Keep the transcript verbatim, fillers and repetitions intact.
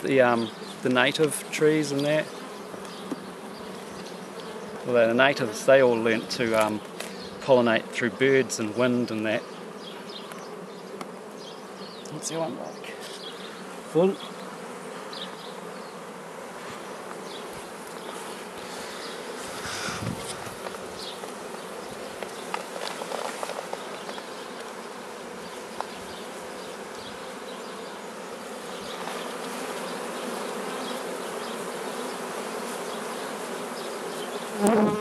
the um, the native trees and that. Well, the natives, they all learnt to um, pollinate through birds and wind and that. What's the one like? Full. Mm-hmm.